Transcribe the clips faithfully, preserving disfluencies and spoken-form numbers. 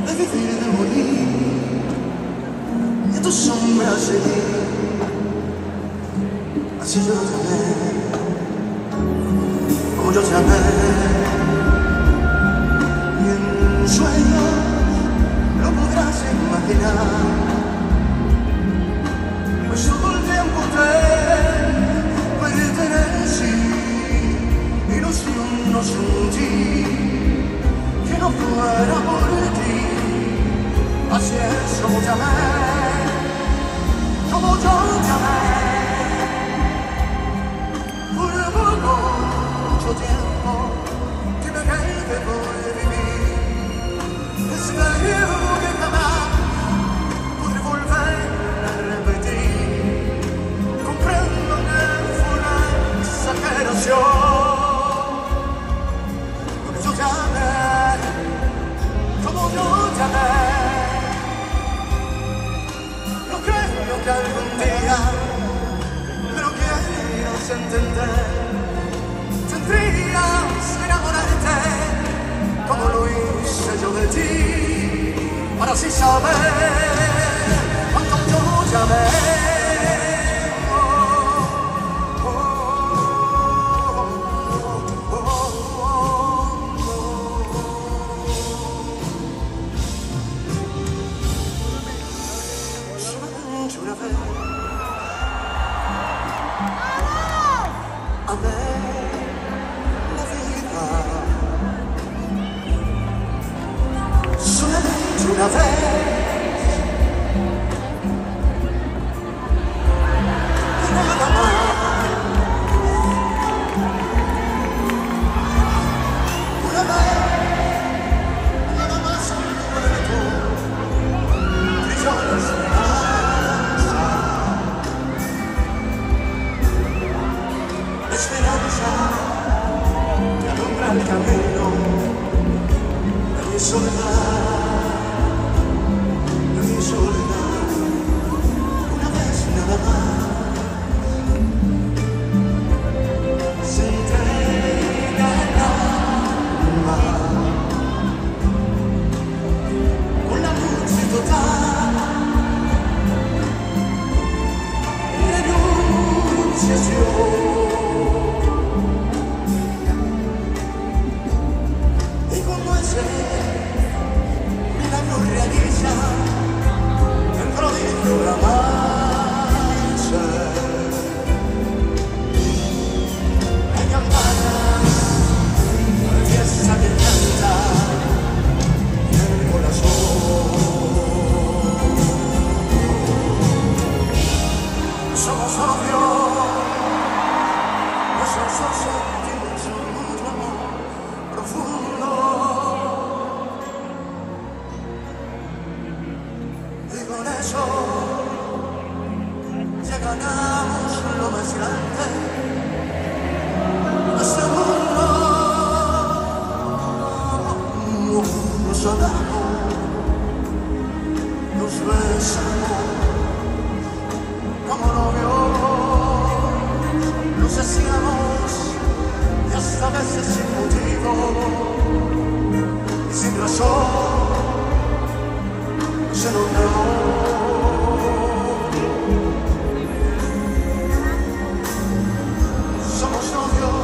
de vivir, de morir, y a tu sombra seguir. Así yo te amé, como yo te amé, y en sueños lo podrás imaginar, pues todo el tiempo te pertenecí, ilusión no sentí que no fuera por ti. Así es como te amé, como yo te amé. Por mucho tiempo que me quede por vivir, espero que jamás podré volver a repetir. Comprendo que fue una exageración, porque yo te amé, como yo te amé. No creo que algún día me lo quieras entender. Tendrías que enamorarte como lo hice yo de ti, para así saber cuánto yo te amé. Amé la vida solamente una vez, y nada más. Una vez, nada más como de tú, brilló la esperanza, esperanza que alumbra el camino de mi soledad, de mi soledad. Una vez nada más se entrega el alma con la luce total y la enunciación. Milagro realiza el prodigio de amarse. Hay campanas de fiesta que canta en el corazón. Somos novios, nuestros dos sentimos un mutuo amor profundo. Con eso ya ganamos lo más grande de este mundo. Nos amamos, nos besamos como novios, nos decíamos y hasta veces sin motivo y sin razón. Se nos negó. Somos novios,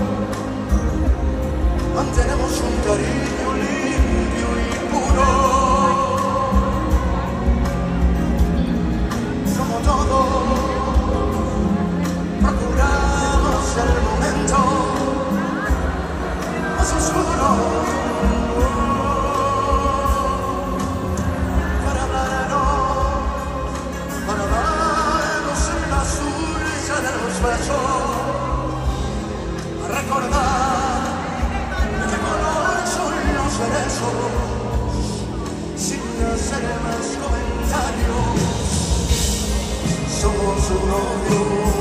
mantenemos un cariño limpio y puro. Como todo, procuramos el momento más oscuro. A recordar de qué color son los cerezos, sin hacer más comentarios. Somos un novio.